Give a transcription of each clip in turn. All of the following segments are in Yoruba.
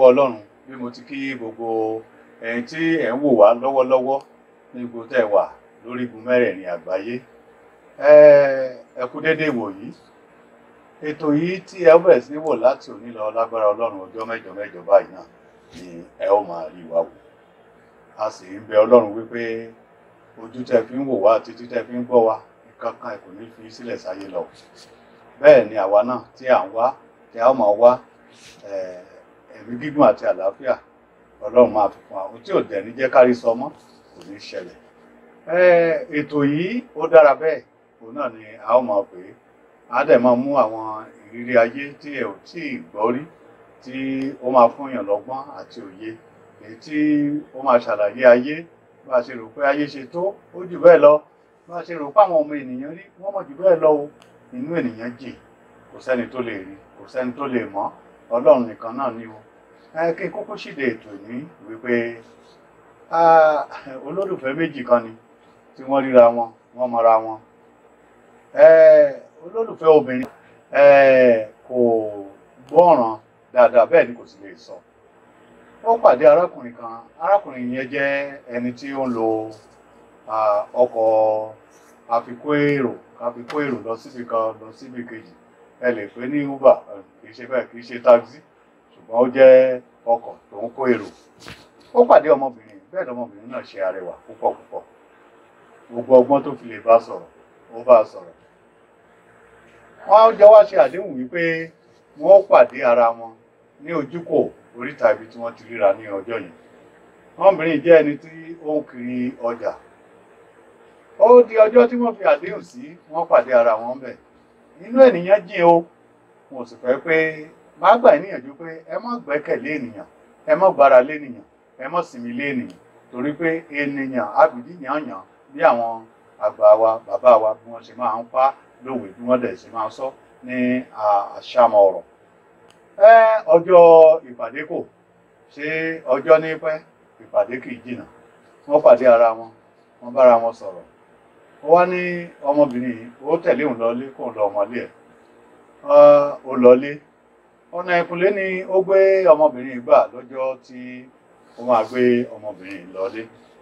Ọlọ́run bí mo ti kí gbogbo ẹ̀yin tí ẹ̀ ń wò wá lọ́wọ́lọ́wọ́ ní gbogbo tẹ́ wà lórí igun mẹ́rẹ̀ẹ̀rin àgbáyé. Ẹ kú déédéé wò yìí. Ètò yìí tí ẹ bẹ̀rẹ̀ sí ní wò láti òní lọ lágbára Ọlọ́run ọjọ́ mẹ́jọ mẹ́jọ báyìí náà ni ẹ ó máa rí wa wò. A sì ń bẹ Ọlọ́run wípé ojú tẹ́ fi ń wò wá títí tẹ́ fi ń gbọ́ wa kankan ẹ kò ní fi sílẹ̀ sáyé lọ. Bẹ́ẹ̀ ni àwa náà tí à ń wá tí a ó máa wá ẹ̀mí gígùn àti àlàáfíà Ọlọ́run máa fi fún wa. Ohun tí ò dẹ̀ ní jẹ́ kárí sọ mọ́ kò ní ṣẹlẹ̀. Ètò yìí ó dára bẹ́ẹ̀ òun náà ni a ó máa pè é. A dẹ̀ máa mú àwọn ìrírí ayé tí ẹ ò tí ì gbọ́ rí tí ó máa fún yàn lọ́gbọ́n àti òye, èyí tí ó máa ṣàlàyé ayé bá a ṣe rò pé ayé ṣe tó ó jù bẹ́ẹ̀ lọ, bá a ṣe rò pé àwọn ọmọ ènìyàn rí wọ́n mọ̀ jù bẹ́ẹ̀ lọ o. Inú ènìyàn jìn, kò sẹ́ni tó lè rí, kò sẹ́ni tó lè mọ̀, Ọlọ́run nìkan náà ni o. Kí n kúkú ṣíde ètò ní wípé olólùfẹ́ méjì kan ni tí wọ́n ríra wọn, wọ́n mọra wọn. Olólùfẹ́ obìnrin kò gbọ́ràn dáadáa bẹ́ẹ̀ ni kò sì lè sọ. Ó pàdé arákùnrin kan, arákùnrin yẹn jẹ́ ẹni tí ó ń lo ọkọ̀ àfikún èrò lọ síbi kan lọ síbi kejì. Ẹ lè pè ní Uber, kì í ṣe bẹ́ẹ̀, kì í ṣe taxi, ṣùgbọ́n ó jẹ́ ọkọ̀ tó ń kó èrò. Ó pàdé ọmọbìnrin, bẹ́ẹ̀ ni ọmọbìnrin náà ṣe arẹwà púpọ̀ púpọ̀. Gbogbo ọgbọ́n tó fi lè bá sọ̀rọ̀ ó bá sọ̀rọ̀. Wọ́n jọ wá ṣe àdéhùn wípé wọ́n ó pàdé ara wọn ní ojúkò oríta ibi tí wọ́n ti ríra ní ọjọ́ yẹn. Ọmọbìnrin jẹ́ ẹni tí ó ń kiri ọjà. Ó di ọjọ́ tí wọ́n fi àdéhùn sí, wọ́n pàdé ara wọn bẹ̀. Inú ènìyàn jìn o. Mo sì fẹ́ pé máa gbà níyànjú pé ẹ má gbẹ́kẹ̀lé ènìyàn, ẹ má gbára lé ènìyàn, ẹ má sinmi lé ènìyàn, torí pé ènìyàn àbìdí yànyàn bí àwọn àgbà wa, bàbá wa bí wọ́n ṣe máa ń pa lówe, bí wọ́n dẹ̀ ṣe máa ń sọ ní àṣàmọ̀ ọ̀rọ̀. Ọjọ́ ìpàdé kò ṣe ọjọ́ ní pẹ́, ìpàdé kì í jìnnà. Wọ́n pàdé ara wọn, wọ́n bára wọn sọ̀rọ̀. Ó wá ní ọmọbìnrin yìí ó tẹ̀lé òun lọlé kóun lọ ọmọlé ẹ̀. Ó lọlé. Ọ̀nà ìkúnlé ni ó gbé ọmọbìnrin gbà lọ́jọ́ tí ó máa gbé ọmọbìnrin lọlé.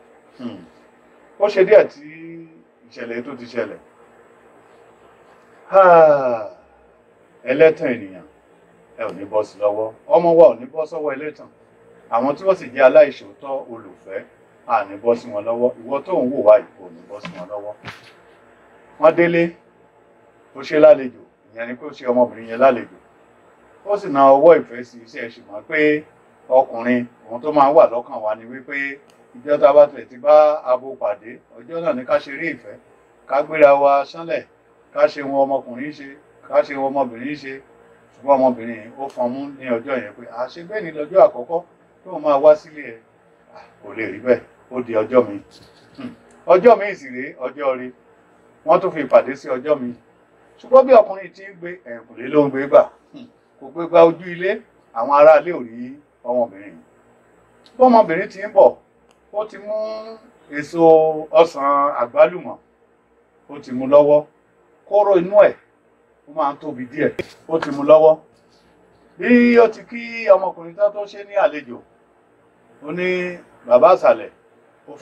Ó ṣe díẹ̀ tí ìṣẹ̀lẹ̀ tó ti ṣẹlẹ̀. Ẹlẹ́tàn ènìyàn ẹ ò ní bọ́ sí lọ́wọ́, ọmọ wa ò ní bọ́ sọ́wọ́ ẹlẹ́tàn. Àwọn tí wọ́n sì jẹ́ aláìṣòótọ́ olùfẹ́ à ní bọ́ sí wọn lọ́wọ́. Ìwọ tó ń wò wá yìí kò ní bọ́ sí wọn lọ́wọ́. Wọ́n délé, ó ṣe lálejò, ìyẹn ni pé ó ṣe ọmọbìnrin yẹn lálejò. Ó sì na ọwọ́ ìfẹ́ sí iṣẹ́ ṣùgbọ́n pé ọkùnrin ohun tó máa ń wà lọ́kàn wa ni wípé ìjọ tá a bá tilẹ̀ ti bá abo pàdé, ọjọ́ náà ni ká ṣe rí ìfẹ́, ká gbéra wa ṣánlẹ̀, ká ṣe wọn ọmọkùnrin ṣe, ká ṣe wọn ọmọbìnrin ṣe. Ṣùgbọ́n ọmọbìnrin ó fọn mú ní ọjọ́ yẹn pé àṣegbé ni lọ́jọ́ àkọ́kọ́ tó máa wá sílé ẹ̀. Kò lè rí bẹ́ẹ̀, ó di ọjọ́ mi. Ọjọ́ mi sì rèé, ọjọ́ rí. Wọ́n tún fi ìpàdé sí ọjọ́ mi. Ṣùgbọ́n bí ọkùnrin ti ń gbé ẹ̀kùnlé ló ń gbé gbà, kò gbé gba ojú ilé, àwọn ará ilé ò rí ọmọbìnrin. Bí ọmọbìnrin ti ń bọ̀, ó ti mú èso ọsàn àgbálùmọ̀, ó ti mú lọ́wọ́. Kóró inú ẹ̀ ó máa ń tóbi díẹ̀, ó ti mú lọ́wọ́. Bí ó ti kí ọmọkùnrin tó ṣe ní àlejò, ó ní bàbá àsàlẹ̀ ó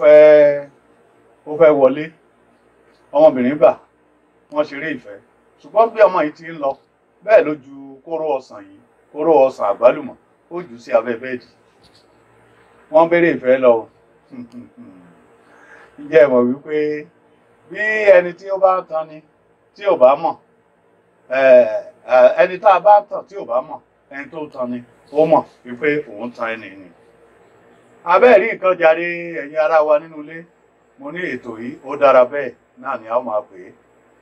fẹ́ wọlé. Ọmọbìnrin gbà, wọ́n ṣeré ìfẹ́. Ṣùgbọ́n bí ọmọ yìí ti ń lọ, bẹ́ẹ̀ ló ju kóró ọsàn yìí, kóró ọsàn àgbálùmọ̀, ó jù sí abẹ́ bẹ́ẹ̀dì. Wọ́n bẹ̀rẹ̀ ìfẹ́ lọ. Ǹjẹ́ ẹ mọ̀ wípé bí ẹni tí ó bá tan ni tí ò bá mọ̀, ẹni tá a bá tàn tí ò bá mọ̀, ẹni tó tan ni ó mọ̀ wípé òun tan ẹni ni. Abẹ́ rí nǹkan jàre ẹ̀yin ará wa nínú ilé. Mo ní ètò yìí ó dára bẹ́ẹ̀ náà ni a ó máa pè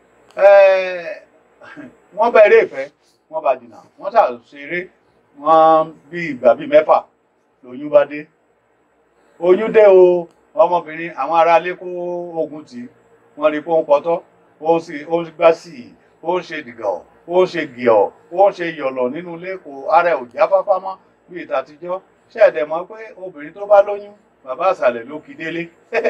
é. Wọ́n bẹ̀rẹ̀ ìfẹ́, wọ́n bá dìnà, wọ́n ṣà ṣeré, wọ́n bí ìgbà bíi 6 lóyún bá dé. Oyún dé o, ọmọbìnrin àwọn ará ilé kó ogun tì, wọ́n rí pé ó ń pọtọ́, ó ń gbá sí i, ó ń ṣe dìgọ̀, ó ń ṣe gìọ̀, ó ń ṣe yọ̀lọ̀ nínú ilé, kò ara ẹ̀ ò jáfáfá mọ́ bí ìtàtijọ́. Ṣé ẹ̀dẹ̀ mọ̀ pé obìnrin tó bá lóyún, bàbá àsàlẹ̀ ló kì délé.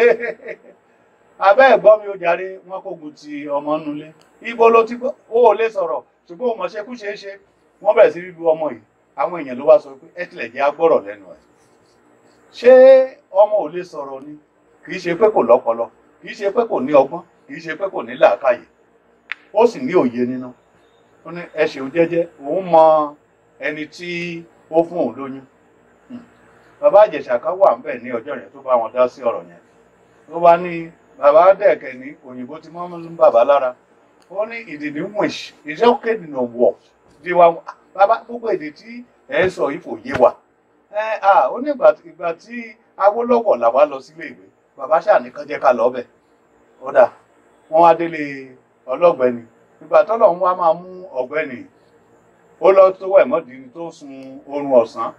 Abẹ́ ẹ̀gbọ́n mi ó jàre, wọ́n kógun ti ọmọ nulẹ̀. Ibo ló ti gbọ́, ó lè sọ̀rọ̀, ṣùgbọ́n ó mọ̀ṣẹ́ kú ṣeé ṣe. Wọ́n bẹ̀rẹ̀ sí lu ọmọ yìí, àwọn èèyàn ló wá sọ pé ẹ tilẹ̀ jẹ́ agbọ́rọ̀ lẹ́nu ẹ̀. Ṣé ọmọ ò lè sọ̀rọ̀ ni? Kì í ṣe pé kò lọ́pọlọ, kì í ṣe pé kò ní ọgbọ́n, kì í ṣe pé kò ní làákàyè, ó sì ní òye nínú. Ó ní ẹ ṣeun jẹ́jẹ́, òun mọ ẹni tí ó fún òun lóyún. Bàbá Ìjẹ̀ṣà kan wà ńbẹ̀ ní ọjọ́ yẹn tó bá wọn dá sí ọ̀rọ̀ yẹn. Ló bá ní bàbá dẹ̀kẹ̀ ní òyìnbó tí wọ́n mú bàbá lára. Ó ní ìdìdí wìṣ ìṣẹ́ kéde nà wọ̀ di wa bàbá gbogbo èdè tí ẹ sọ yìí kò yé wa. Ó ní ìgbà tí Awólọ́wọ̀ làwa lọ sílé ìwé bàbá ṣáà ní kán jẹ́ ká lọ bẹ̀. Ó dà wọ́n wá délé ọlọ́gbẹ́ni ìgbà tọ́lọ̀ ń wá máa mú ọ̀gbẹ́ni ó lọ tó wẹ̀ mọ́dì tó sun oorun ọ̀sán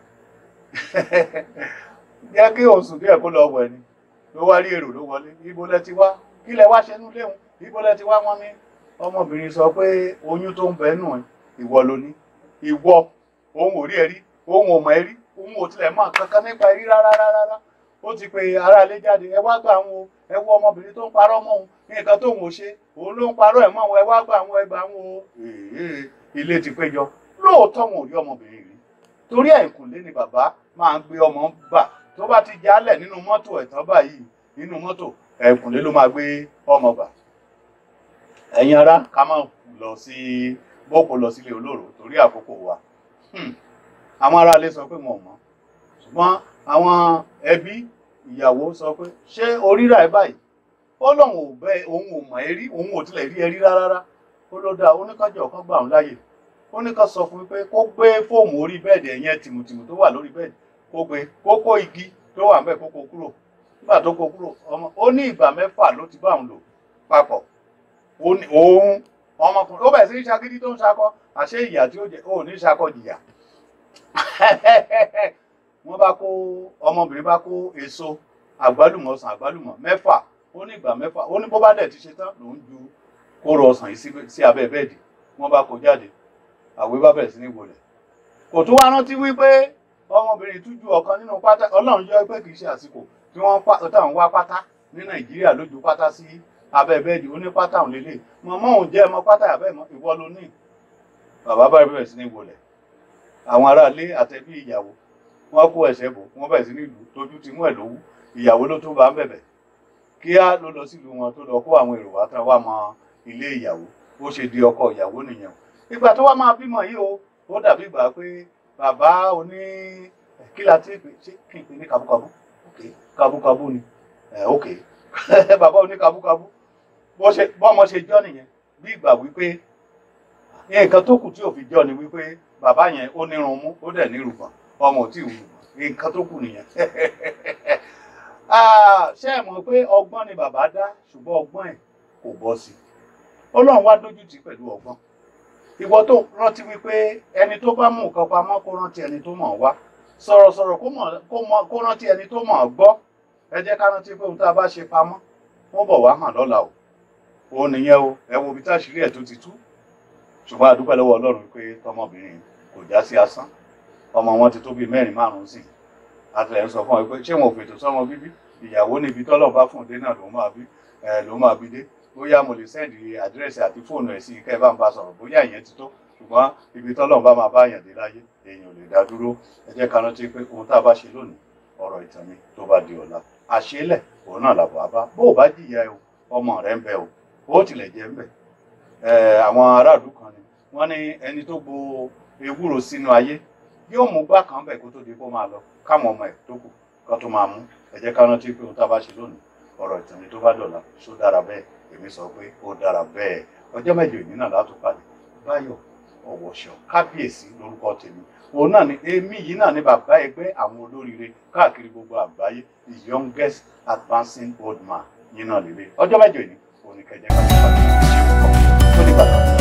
jẹ́ kí òun sùn díẹ̀ kó lọ wẹ̀ ni ló wá rí èrò ló wọlé. Ibo lẹ ti wá? Kí lẹ wá ṣe nú léhùn? Ibo lẹ ti wá? Wọ́n ní ọmọbìnrin sọ pé oyún tó ń bẹ nù ẹ ìwọ ló ní. Ìwọ òun ò rí ẹ rí, òun ò mọ̀ ẹ rí, òun ò tilẹ̀ mọ̀ kankan nípa ẹ rí rárá. Ó ti pe aráalé jáde, ẹ wá gbà wọn o, ẹ wo ọmọbìnrin tó ń parọ́ mọ́ òun, nǹkan tóun ò ṣe òun ló ń parọ́ ẹ̀ mọ́ òun, ẹ wá gbà wọn, ẹ gbà wọn o. Ilé ti péjọ. Lóòótọ́ wọn ò rí ọmọbìnrin rí, torí ẹ̀kúnlé ni bàbá máa ń gbé ọmọ bà. Tó bá ti jálẹ̀ nínú mọ́tò ẹ̀tàn báyìí nínú mọ́tò ẹ̀kúnlé ló máa gbé ọmọ bà. Ẹ̀yin ará ká máa lọ sí bókò lọ sílé olóró torí àkókò wa. Àwọn aráalé sọ pé wọn ò mọ̀, ṣùgbọ́n àwọn ẹbí ìyàwó sọ pé ṣé orírà ẹ báyìí? Ó lóun ò bẹ òun ò mọ̀ ẹ rí, òun ò tilẹ̀ rí ẹ rí rárá. Ó ló dáa, ó ní kájọ kan gbà òun láàyè. Ó ní ká sọ fún mi pé kó gbé fóòmù orí bẹ́ẹ̀dì ẹ̀yẹn tìmùtìmù tó wà lórí bẹ́ẹ̀dì kó gbé, kó kó igi tó wà ńbẹ̀ kó kó kúrò. Nígbà tó kó kúrò ọmọ ó ní ìgbà 6 ló ti bá òun lò papọ̀. Òun ọmọkùnrin ó bẹ̀rẹ̀ sí ní ṣagídí tó ń ṣakọ, àṣé ìyà tí ó jẹ ó ní ṣakọ jìyà. Wọ́n bá kó ọmọbìnrin bá kó èso àgbálùmọ̀ ọsàn àgbálùmọ̀ 6. Ó ní ìgbà 6. Ó ní bó bá dẹ̀ ti ṣe tán lòún ju kóró ọsàn yìí sí abẹ́ bẹ́ẹ̀dì. Wọ́n bá kó jáde, àwé bá bẹ̀rẹ̀ sí ní wọlẹ̀. Kò tún wá rántí wípé ọmọbìnrin tún ju ọ̀kan nínú pátá. Ọlọ́run yọ pé kì í ṣe àsìkò tí wọ́n táwọn wá pátá ní Nàìjíríà lójú pátá sí abẹ́ bẹ́ẹ̀dì. Ó ní pátá òun lélẹ̀. Mọ̀mọ́ òun jẹ́ ọmọ pátá àbẹ́ ìwọ ló ní. Bàbá bá bẹ̀rẹ̀ sí ní wọlẹ̀. Àwọn aráalé àtẹbí ìyàwó wọ́n kó ẹsẹ̀ bò, wọ́n bẹ̀rẹ̀ sí ní ìlú tójú ti mú ẹ̀ lówú. Ìyàwó ló tún bá ń bẹ̀bẹ̀. Kíá ló lọ sílùú wọn tó lọ kó àwọn èrò wá tán wá mọ ilé ìyàwó. Ó ṣe di ọkọ ìyàwó nìyẹn. Ìgbà tó wá máa bímọ yìí o, ó dàbí ìgbà pé bàbá oní kí la ti pè ṣé kí n pè ní kabúkabú? Ok, kabúkabú ni. Ok, bàbá oní kabúkabú. Bọ́mọ ṣe jọ́ nìyẹn. Bí ìgbà wípé nǹkan tó kù tí ò fi jọ́ ni wípé bàbá yẹn ó nírun mú, ó dẹ̀ nírùngbọ̀n, ọmọ ò tí ì wù. Nǹkan tó kù nìyẹn. Ṣé ẹ mọ̀ pé ọgbọ́n ni bàbá dá ṣùgbọ́n ọgbọ́n ẹ̀ kò bọ́ sí. Ọlọ́run wá dójú tì pẹ̀lú ọgbọ́n. Ìwọ tó rántí wípé ẹni tó bá mú nǹkan pamọ́ kó rántí ẹni tó mọ̀ wá. Sọ̀rọ̀sọ̀rọ̀ kó rántí ẹni tó mọ̀ gbọ́. Ẹ jẹ́ ká rántí pé ohun tá a bá ṣe pamọ́ wọ́n bọ̀ wá hàn lọ́la o. Òun nìyẹn o, ẹ wo ibi táṣìírí ẹ̀ tó ti tú. Ṣùgbọ́n a dúpẹ́ lọ́wọ́ Ọlọ́run pé tọmọbìnrin kò já sí asán. Ọmọ wọn ti tó bíi 4 5 sí. Àtẹ̀lẹ́ ń sọ fún ọ pé ṣé wọn ò fètò sọ́mọ bíbí? Ìyàwó níbi tọ́lọ̀ bá fún un dé náà ló máa bí dé. Bóyá mo lè sẹ́ndì àdírẹ́sì àti fóònù ẹ̀ sí kẹ́ ẹ bá ń bá sọ̀rọ̀, bóyá ìyẹn ti tó. Ṣùgbọ́n ibi tọ́lọ̀ bá máa bá yàn dé láyé èèyàn ò lè dá dúró. Ẹ jẹ́ ká rántí pé ohun tá a bá ṣe lónìí ọ̀rọ̀ ìtàn ni tó bá di ọ̀la. Àṣélẹ̀ òun náà làbọ̀ abá. Bó o bá jìyà o, ọmọ rẹ̀ ń bẹ o, ó tilẹ̀ jẹ́ ń bẹ. Àwọn aráàlú kan ni wọ́n ní ẹni tó bo ewúro sínú ayé yóò mú gbá kan bẹ̀ kó tó di kó máa lọ káwọn ọmọ ẹ̀ tó kù kan tó máa mú. Ẹ jẹ́ ká rántí pé ohun tá a bá ṣe lónìí ọ̀rọ̀ ìtàn ni tó bá dọ̀la. Ṣó dára bẹ́ẹ̀? Èmi sọ pé ó dára bẹ́ẹ̀. Ọjọ́ mẹ́jọ ìní náà látún pàdé. Báyọ̀ Ọ̀wọ̀ṣọ́ Kábíyèsí lórúkọ tèmi. Òun náà ni èmi yìí náà ni bàbá ẹgbẹ́ àwọn olóríire káàkiri gbogbo àgbáyé, the youngest advancing old man yìí náà lélẹ̀. Ọjọ́ mẹ́jọ ìní òun ni kẹjẹ ká tó pàdé. Ṣé o kọ́? Ó ní bàbá.